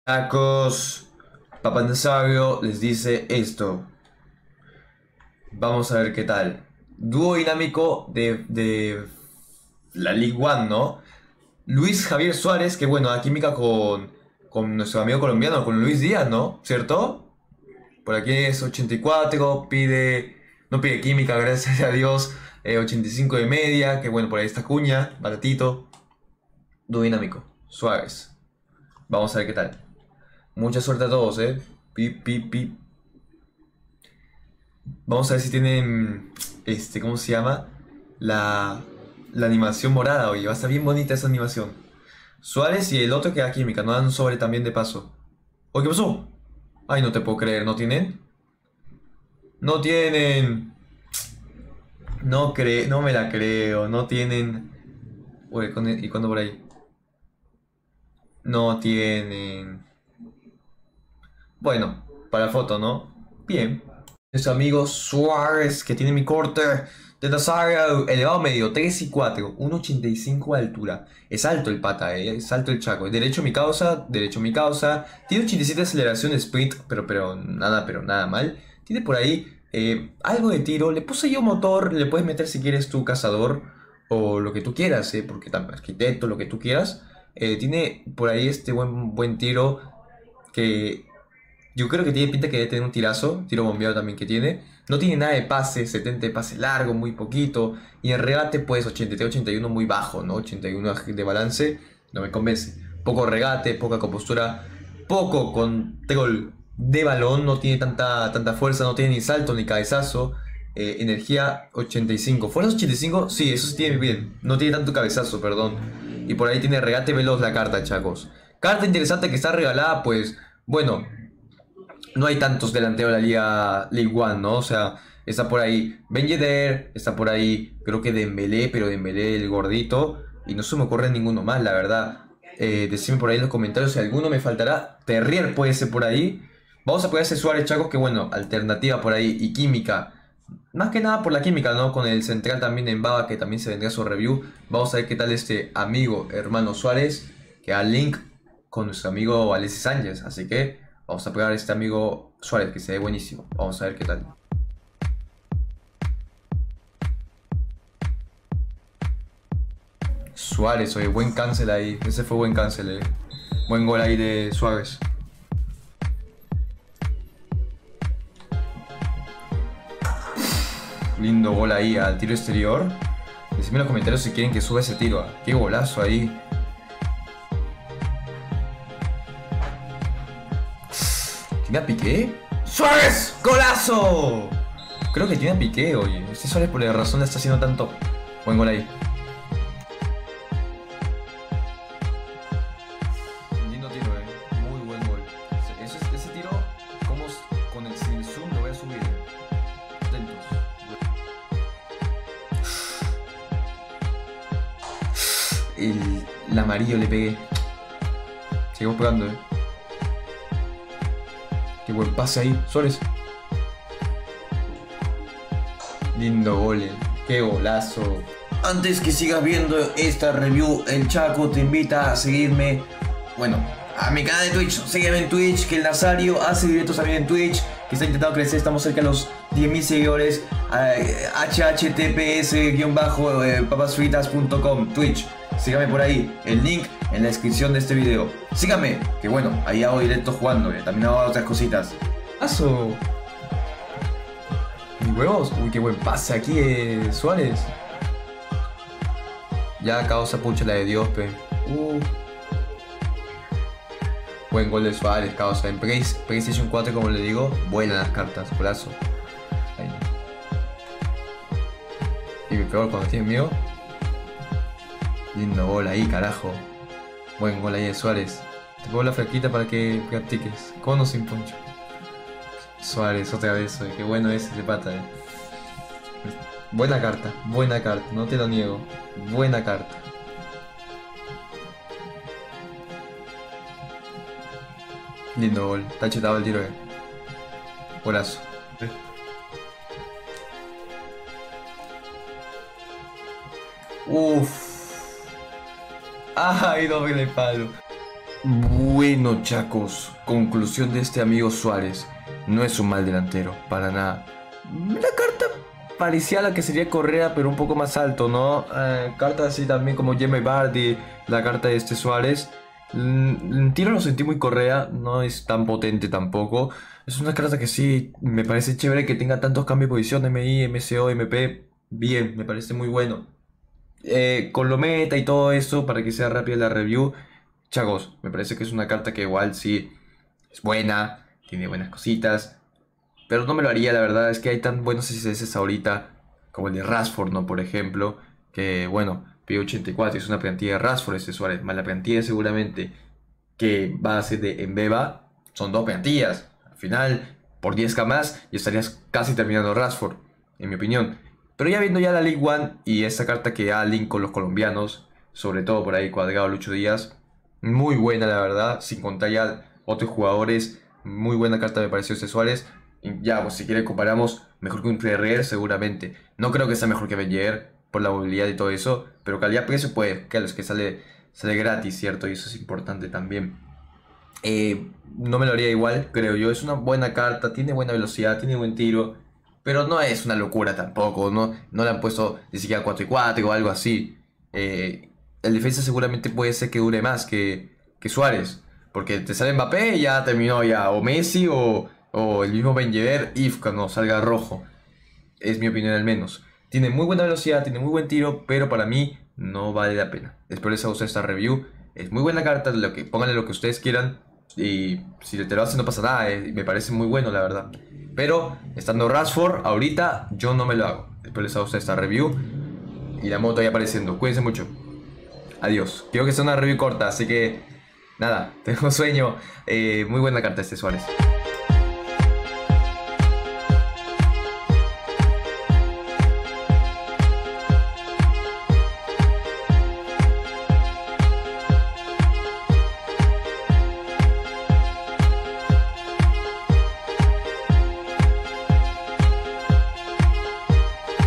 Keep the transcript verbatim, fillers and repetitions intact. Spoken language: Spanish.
Tacos, Papá Nazario les dice esto. Vamos a ver qué tal. Dúo dinámico de, de la League One, ¿no? Luis Javier Suárez, que bueno, da química con, con nuestro amigo colombiano, con Luis Díaz, ¿no? ¿Cierto? Por aquí es ochenta y cuatro, pide... No pide química, gracias a Dios. eh, ochenta y cinco de media, que bueno, por ahí está Cuña, baratito. Dúo dinámico, Suárez. Vamos a ver qué tal. Mucha suerte a todos, eh. Pip, pip, pip. Vamos a ver si tienen, este, ¿cómo se llama? La, la animación morada, oye, va a estar bien bonita esa animación. Suárez y el otro que da química, no dan un sobre también de paso. Oye, ¿qué pasó? Ay, no te puedo creer, ¿no tienen? No tienen. No cre no me la creo, no tienen. Oye, ¿y cuándo por ahí? No tienen. Bueno, para la foto, ¿no? Bien. Nuestro amigo Suárez, que tiene mi corte de Nazario, elevado medio, tres y cuatro, uno ochenta y cinco de altura. Es alto el pata, eh, es alto el chaco. Derecho mi causa, derecho mi causa. Tiene ochenta y siete de aceleración de sprint, pero, pero nada, pero nada mal. Tiene por ahí eh, algo de tiro. Le puse yo motor, le puedes meter si quieres tu cazador o lo que tú quieras, eh, porque también arquitecto, lo que tú quieras. Eh, tiene por ahí este buen, buen tiro que... Yo creo que tiene pinta que debe tener un tirazo, tiro bombeado también que tiene. No tiene nada de pase, setenta de pase largo, muy poquito. Y en regate, pues ochenta y tres, ochenta y uno muy bajo, ¿no? ochenta y uno de balance, no me convence. Poco regate, poca compostura, poco control de balón, no tiene tanta, tanta fuerza, no tiene ni salto ni cabezazo. Eh, energía ochenta y cinco. ¿Fuerza ochenta y cinco? Sí, eso sí tiene bien. No tiene tanto cabezazo, perdón. Y por ahí tiene regate veloz la carta, chacos. Carta interesante que está regalada, pues, bueno. No hay tantos delanteros de la Liga League One, ¿no? O sea, está por ahí Ben Yedder, está por ahí, creo que Dembélé, pero Dembélé el gordito. Y no se me ocurre ninguno más, la verdad. Eh, decime por ahí en los comentarios si alguno me faltará. Terrier puede ser por ahí. Vamos a poner ese Suárez, chacos, que bueno, alternativa por ahí. Y química. Más que nada por la química, ¿no? Con el central también en Baba, que también se vendrá su review. Vamos a ver qué tal este amigo, hermano Suárez, que da link con nuestro amigo Alexis Sánchez. Así que... vamos a pegar a este amigo Suárez, que se ve buenísimo. Vamos a ver qué tal. Suárez, oye, buen cancel ahí. Ese fue buen cancel, eh. Buen gol ahí de Suárez. Lindo gol ahí al tiro exterior. Decidme en los comentarios si quieren que suba ese tiro. Qué golazo ahí. ¿Tiene a Piqué? ¡Suárez! ¡Golazo! Creo que tiene a Piqué, oye. Este Suárez por la razón le está haciendo tanto. Buen gol ahí. Lindo tiro, eh. Muy buen gol. Ese, ese, ese tiro, como con el, sin el zoom lo voy a subir. Atentos. El, el amarillo le pegué. Seguimos pegando, eh. Qué buen pase ahí, Suárez. Lindo gol, qué golazo. Antes que sigas viendo esta review, el Chaco te invita a seguirme, bueno, a mi canal de Twitch. Sígueme en Twitch, que el Nazario hace directos también en Twitch, que está intentando crecer, estamos cerca de los diez mil seguidores. eh, H H T P S guión bajo papasfritas punto com, Twitch. Sígame por ahí, el link en la descripción de este video. Sígame, que bueno, ahí hago directo jugando, eh. También hago otras cositas. ¡Paso! ¿Mis huevos? Uy, qué buen pase aquí, eh, Suárez. Ya causa pucha la de Dios, pe. Uh. Buen gol de Suárez, causa. En PlayStation cuatro, como le digo, vuelan las cartas, golazo. Ahí. Y peor cuando tiene miedo. Lindo gol ahí, carajo. Buen gol ahí de Suárez. Te pongo la flaquita para que practiques. Cono sin poncho. Suárez, otra vez, oye. Qué bueno es ese pata, eh. Buena carta, buena carta, no te lo niego. Buena carta. Lindo gol. Está chetado el tiro, eh. Golazo. Uff. Ay, doble palo. bueno, chacos. Conclusión de este amigo Suárez. No es un mal delantero, para nada. La carta parecía la que sería Correa, pero un poco más alto, ¿no? Eh, cartas así también como Jamie Vardy, la carta de este Suárez. El tiro lo sentí muy Correa, no es tan potente tampoco. Es una carta que sí, me parece chévere que tenga tantos cambios de posición, M I, M C O, M P. Bien, me parece muy bueno. Eh, con lo meta y todo eso, para que sea rápida la review, chagos, me parece que es una carta que igual sí es buena, tiene buenas cositas. Pero no me lo haría, la verdad, es que hay tan buenos S S ahorita, como el de Rashford, ¿no? Por ejemplo, que bueno, pide ochenta y cuatro, es una plantilla de Rashford este Suárez, más la plantilla seguramente que va a ser de Embeba, son dos plantillas. Al final, por diez k más, y estarías casi terminando Rashford, en mi opinión. Pero ya viendo ya la League One y esa carta que da link con los colombianos, sobre todo por ahí Cuadrado, Lucho Díaz, muy buena la verdad, sin contar ya otros jugadores, muy buena carta me pareció este Suárez. Y ya, pues si quiere comparamos, mejor que un Ferrer seguramente. No creo que sea mejor que Beller por la movilidad y todo eso, pero calidad-precio pues, que a los que sale, sale gratis, ¿cierto? Y eso es importante también. Eh, no me lo haría igual, creo yo. Es una buena carta, tiene buena velocidad, tiene buen tiro, pero no es una locura tampoco, no, no le han puesto ni siquiera cuatro y cuatro o algo así. Eh, el defensa seguramente puede ser que dure más que, que Suárez, porque te sale Mbappé y ya terminó ya, o Messi o, o el mismo Ben Yedder, if cuando salga rojo. Es mi opinión al menos. Tiene muy buena velocidad, tiene muy buen tiro, pero para mí no vale la pena. Espero les haya gustado esta review. Es muy buena carta, lo que, pónganle lo que ustedes quieran. Y si te lo hacen no pasa nada, eh, me parece muy bueno la verdad. Pero estando Rashford, ahorita yo no me lo hago. Espero les haya gustado esta review. Y la moto ahí apareciendo. Cuídense mucho. Adiós. Quiero que sea una review corta, así que nada, tengo sueño. Eh, muy buena carta este Suárez.